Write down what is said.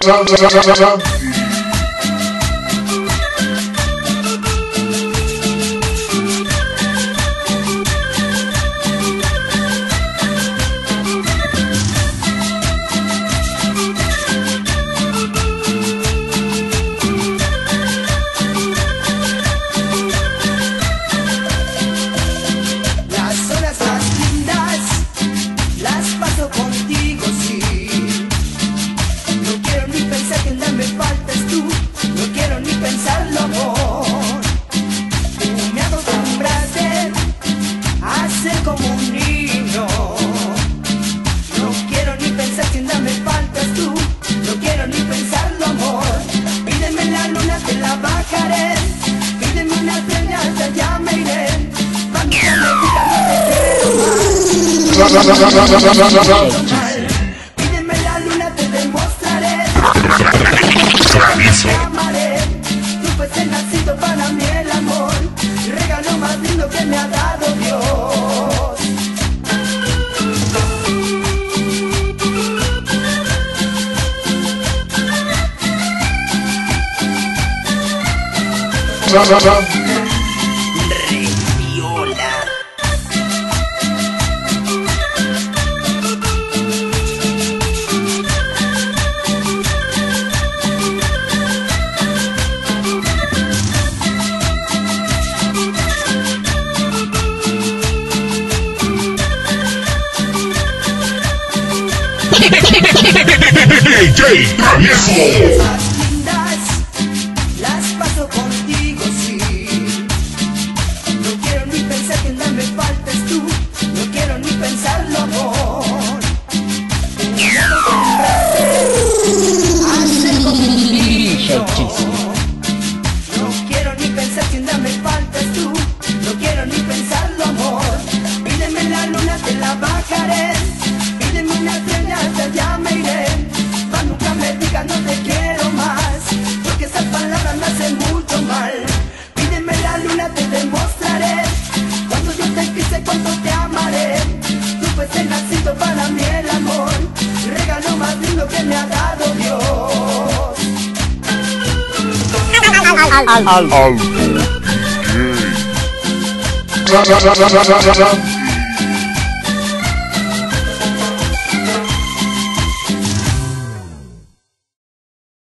Pídeme la luna, te demostraré. Te amaré. Tú fuiste nacido para mí el amor, regalo más lindo que me ha dado Dios. DJ Travieso. Las lindas las paso contigo, sí. No quiero ni pensar que nada me faltes tú. No quiero ni pensarlo, amor. Hacer como un niño. No quiero ni pensar que nada me faltes tú. No quiero ni pensarlo, amor. Pídeme la luna, te la bajaré. Pídeme una estrella, ya me iré. Nunca me digas no te quiero más, porque esas palabras me hacen mucho mal. Pídeme la luna, te demostraré. Cuando yo te quise, cuando te amaré. Tú fuiste nacido para mí el amor, regalo más lindo que me ha dado Dios. Aldo DJ.